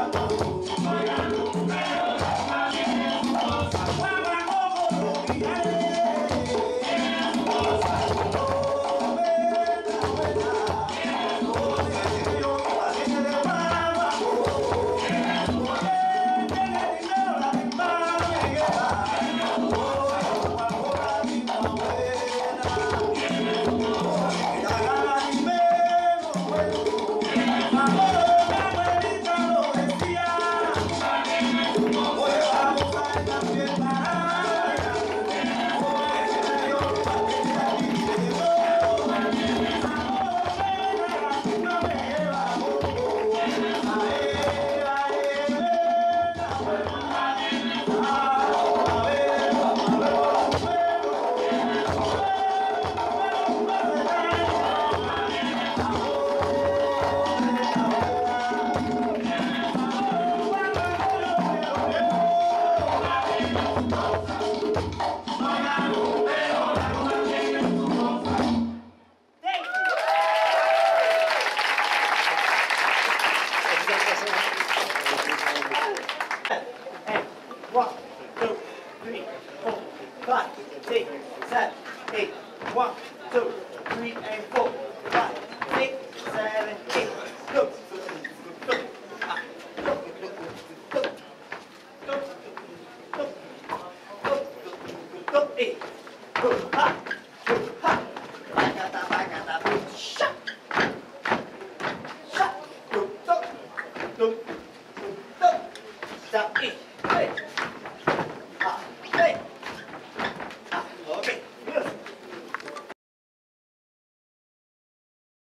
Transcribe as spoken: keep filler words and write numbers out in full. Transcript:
One, two, three, four, five, six, seven, eight. One, two, three, and four, five, six, seven, eight. Go. Go. Ah. Go. Go. Go. Go. Go. Go. Eight. Go. Ha. Go. Ha. Bagata, bagata, boom. Shut. Shut. Go. Go. Go. Go. Stop. Eight. Hey. Ah. Hey.